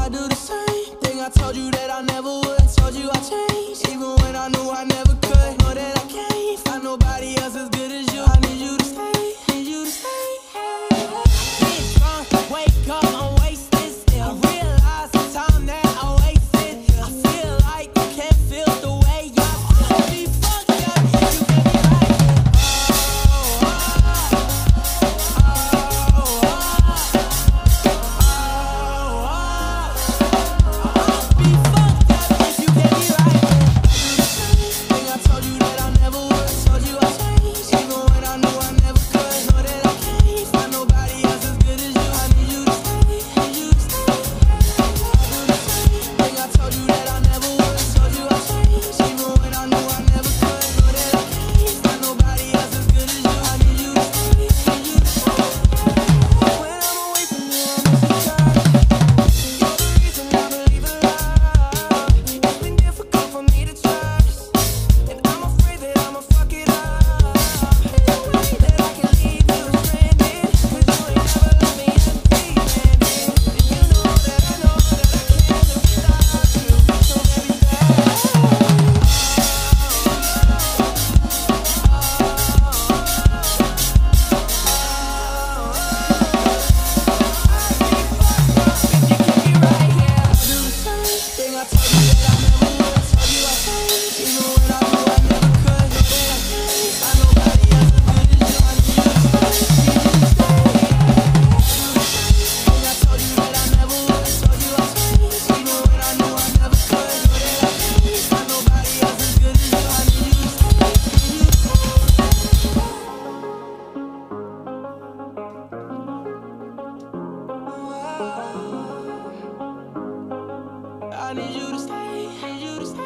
I do the same thing I told you that I never would. Told you I changed, even when I knew I never could. Know that I can't find nobody else as good as you. I need you to stay, need you to stay. Get drunk, wake up, I'm wasted still. I realize the time that I wasted. I feel like you can't feel the way I feel. Be fucked up, you get me right. Be fucked up if you get me right. Thing I told you that I never would. Told you I changed, even when I knew I never could. Know that I can't find nobody else as good as you. I need you to stay, need you to stay. Thing I told you that I never would. Told you I changed, even when I knew I never could. Know that I can't find nobody else as good as you. I need you to stay, need you to stay. When I'm away from you, I miss you, girl. You're the reason I believe in love. It's been difficult for me to trust, and I'm afraid that I'ma fuck it up. Ain't no way that I can leave you stranded, 'cause you ain't never left me empty-handed. And you know that I can't live without you. So baby, do the same thing I told you that I never would. Told you I changed, even when I knew I never could. Know that I can't find nobody else as good as you. I need you to stay, need you to stay. Do the same thing I told you that I never would. Told you I changed, even when I knew I never could. Know that I can't find nobody else as good as you. I need you to stay, need you to stay. I need you to stay, need you to stay.